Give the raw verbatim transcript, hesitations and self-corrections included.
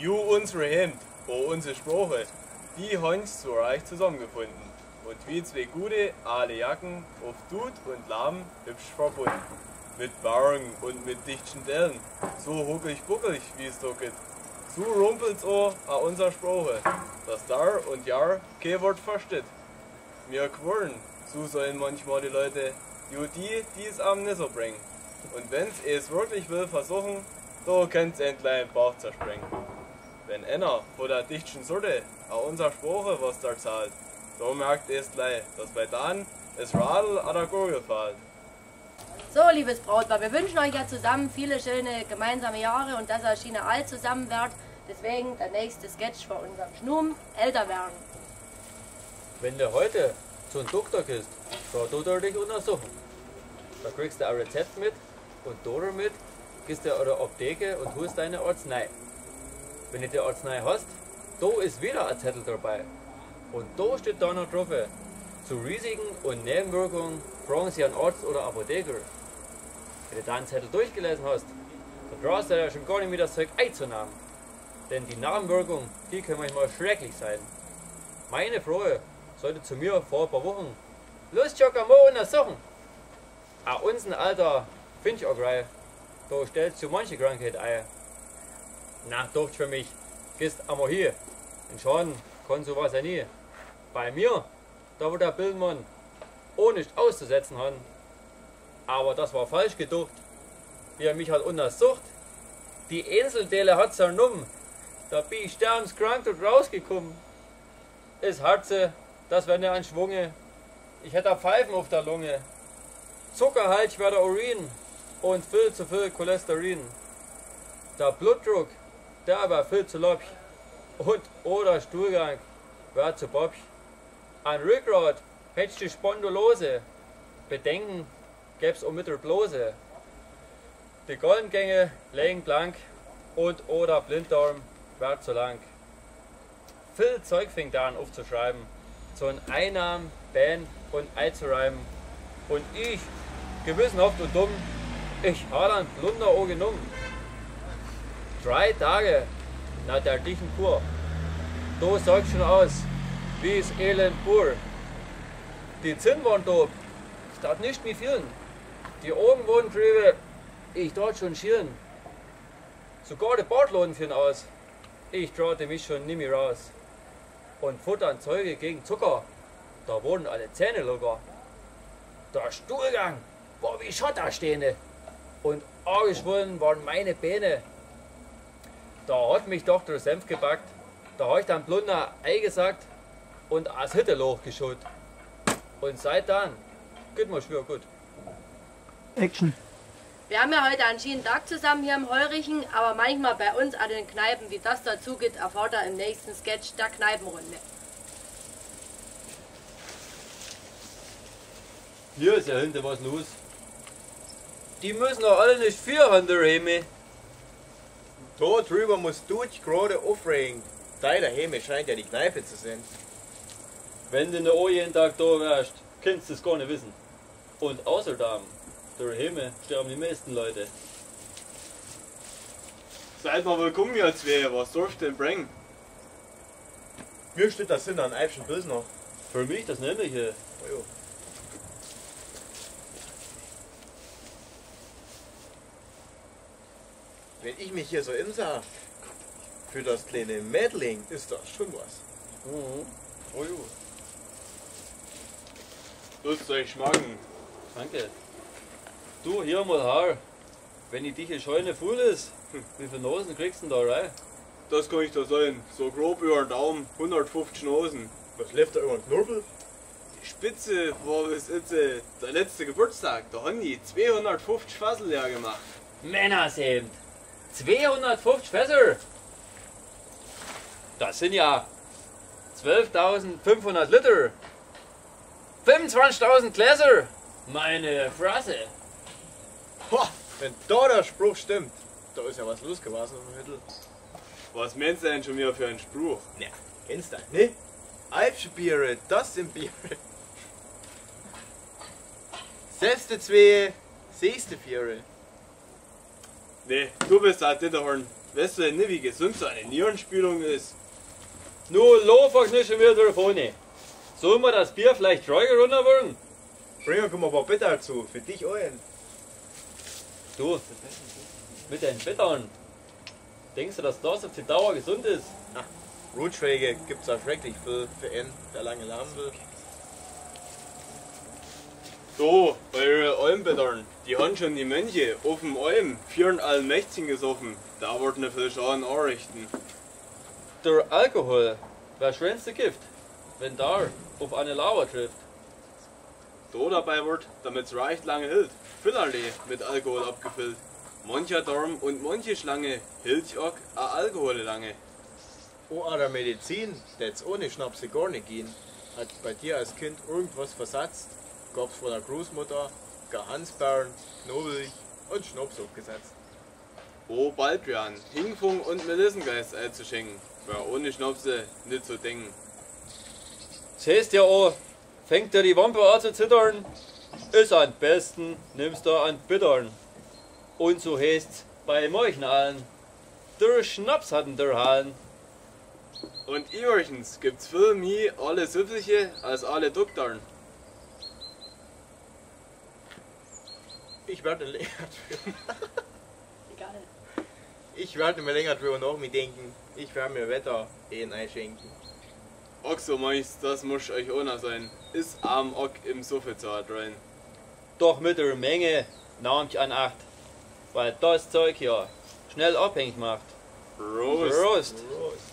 Ju unsere Hemd, o unsere Sprache, die haben zu reich zusammengefunden. Und wie zwei gute, alte Jacken, auf Dud und Lahm hübsch verbunden. Mit Barren und mit dichten Dellen, so huckig-buckig, wie es da geht. So rumpelt's auch an unserer Sprache, dass Dar und Jahr kein Wort versteht. Mir quirlen, so sollen manchmal die Leute, ju die, die es am nicht so bringen. Und wenn's es wirklich will versuchen, da könnt's endlich den Bauch zerspringen. Wenn einer von der dichten Sorte an unserer Sprache was da zahlt, da merkt es gleich, dass bei Dan es Radl an der Gurgel fällt. So, liebes Brautpaar, wir wünschen euch ja zusammen viele schöne gemeinsame Jahre und dass ihr Schiene alt zusammen werdet. Deswegen der nächste Sketch von unserem Schnum, älter werden. Wenn du heute zum Doktor gehst, da tut er dich untersuchen. Da kriegst du ein Rezept mit und da mit gehst du an der Apotheke und holst deine Arznei. Wenn du die Arznei hast, da ist wieder ein Zettel dabei. Und da steht da noch drauf, zu Risiken und Nebenwirkungen fragen Sie einen Arzt oder Apotheker. Wenn du deinen Zettel durchgelesen hast, dann brauchst du ja schon gar nicht mehr das Zeug einzunehmen. Denn die Nebenwirkungen, die können manchmal schrecklich sein. Meine Frau sollte zu mir vor ein paar Wochen Lust joggen mal untersuchen. Auch unser alter finde ich auch gleich, da stellt zu manche Krankheit ein. Na, doch für mich, gehst einmal hier. In Schaden kann sowas ja nie. Bei mir, da wo der Bildmann auch nicht auszusetzen hat. Aber das war falsch gedacht. Wie er mich hat untersucht. Die Inselteile hat zernommen. Da bin ich sterbenskrank dort rausgekommen. Das Herze, das wäre nicht ein Schwunge. Ich hätte Pfeifen auf der Lunge. Zuckerhaltig war der Urin und viel zu viel Cholesterin. Der Blutdruck, der war viel zu lobig. Und oder Stuhlgang war zu bobig. Ein Rückgrat hättest die Spondylose. Bedenken gäb's um Mittel bloße. Die Goldengänge legen blank und oder Blinddarm wird zu lang. Viel Zeug fängt an aufzuschreiben, zu den Einnahmen, Bähen und einzureiben. Und ich, gewissenhaft und dumm, ich habe ein Blunder auch genommen. Drei Tage nach der dichten Kur, da sagt schon aus, wie es elend pur. Die Zinnwand da, das nicht mehr vielen. Die Augen wurden drüber, ich dort schon schielen. Sogar die Bartloden führen aus, ich traute mich schon nie mehr raus. Und futtern Zeuge gegen Zucker, da wurden alle Zähne locker. Der Stuhlgang war wie Schottersteine und angeschwollen waren meine Beine. Da hat mich doch der Senf gebackt, da hab ich dann Blunder eingesagt und als Hitteloch geschaut. Und seit dann geht mir schwer gut. Action. Wir haben ja heute einen schönen Tag zusammen hier im Heurichen, aber manchmal bei uns an den Kneipen, wie das dazu geht, erfahrt ihr im nächsten Sketch der Kneipenrunde. Hier ist ja hinten was los. Die müssen doch alle nicht vier Hände nehmen. Da drüber musst du dich gerade aufregen. Deiner Heme scheint ja die Kneipe zu sein. Wenn du noch jeden Tag da wärst, kannst du es gar nicht wissen. Und außerdem, daheim sterben die meisten Leute. Seid mal willkommen, ihr zwei. Was darfst du denn bringen? Mir steht das Sinn an Eibschen Pilsner. Für mich das Nämliche. Oh jo. Wenn ich mich hier so insah, für das kleine Mädling ist das schon was. Mhm. Oh jo. Lasst euch schmacken. Danke. Du, hier mal Haar. Wenn ich dich in Scheune voll ist, wie viele Nosen kriegst du denn da rein? Das kann ich da sein. So grob über den Daumen, hundertfünfzig Nosen. Was läuft da über den Knorpel? Die Spitze war bis jetzt äh, der letzte Geburtstag. Da haben die zweihundertfünfzig Fassel leer gemacht. Männershemd. zweihundertfünfzig Fässer. Das sind ja zwölftausendfünfhundert Liter. fünfundzwanzigtausend Gläser. Meine Fresse. Ho, wenn da der Spruch stimmt, da ist ja was los gewesen im Mittel. Was meinst du denn schon wieder für einen Spruch? Ja, kennst du, ne? Alpsche Biere, das sind Biere. Selbst die zwei, siehst du Viere. Ne, du bist halt Ditterhorn. weißt du denn nicht, wie gesund so eine Nierenspülung ist? Nur laufen nicht schon wieder Telefone. Sollen wir das Bier vielleicht ruhiger runterwollen? Bring mir ein paar Bitter dazu, für dich allen. Du, mit den Bittern. Denkst du, dass das auf die Dauer gesund ist? Rutschwege gibt's auch schrecklich viel für einen, der lange lahm will. So, eure Almbettern, die haben schon die Mönche auf dem Alm vier Allmächtigen gesoffen. Da wird ne viel Schaden anrichten. Der Alkohol wäre schönste Gift, wenn da auf eine Lava trifft. So dabei wird, damit's recht lange hält, vielerlei mit Alkohol abgefüllt. Mancher Darm und manche Schlange hält auch a Alkohol lange. Oh, an der Medizin, der jetzt ohne Schnaps gar nicht gehen. Hat bei dir als Kind irgendwas versatzt? Gab's von der Großmutter gar Hansbeeren, Knobelch und Schnaps abgesetzt. Oh, bald werden Hingfung und Melissengeist einzuschenken, wär ohne Schnapse nicht zu denken. Siehst ja auch, fängt dir die Wampe an zu zittern, ist am besten, nimmst du an Bittern. Und so heißt's bei Morchen allen, der Schnaps hatten der Hahn. Und übrigens gibt's viel mehr alle Süffliche als alle Doktoren. Ich werde länger drüber. Egal. Ich werde mir länger drüber nachdenken. Ich werde mir Wetter eh einschenken. Auch so meist, das muss euch auch noch sein. Ist am Ock im Suffezart rein. Doch mit der Menge nahm ich an Acht, weil das Zeug ja schnell abhängig macht. Prost! Prost! Prost.